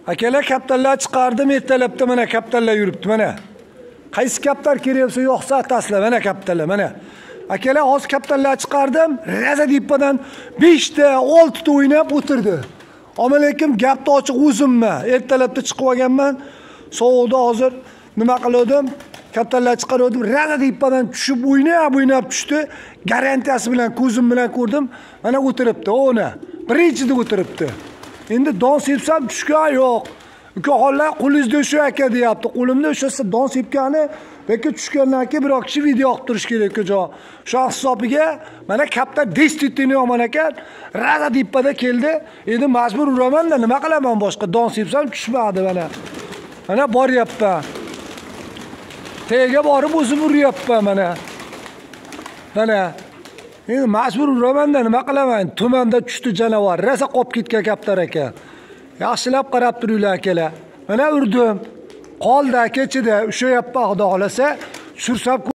Akalar kaptarlar chiqardim, ertalabda mana kaptarlar yuribdi mana. Qaysi kaptar keraksa yo'qsa ataslar mana kaptarlar mana. Akalar hozir kaptarlar chiqardim, raza dippadan 5 ta 6 ta o'ynab o'tirdi. Ammo lekin gapni ochiq o'zimman. Ertalabda chiqib olganman. Sovuqda hozir nima qildim? Kaptarlar chiqardim, raza dippadan tushib o'ynab tushdi. Garantiyasi bilan ko'zim bilan ko'rdim. Mana o'tiribdi, o'na. Birinchida o'tiribdi. Endi don sepsam tushgan yo'q. Ukaxonlar qo'lingizda shu aka deyapti. Qo'limda o'shasi don sepgani yoki tushgandan keyin bir kishi video olib turish kerak ukajon. Shu hisobiga mana kaptar destitini yomon ekan. Raza dippada keldi. Endi majbur uraman-da, nima qilaman boshqa? Don sepsam tushmadi mana. Mana boryapman. Tega borib o'zim uryapman mana. Mana endi majbur uraman-da, nima qilaman? Tumanda tushdi janavar. Rosa qolib ketgan kaptar ekan. Yaxshilab qarab turinglar akalar. Mana urdim. Qoldi kechida o'sha yappa xudo xolasa sursab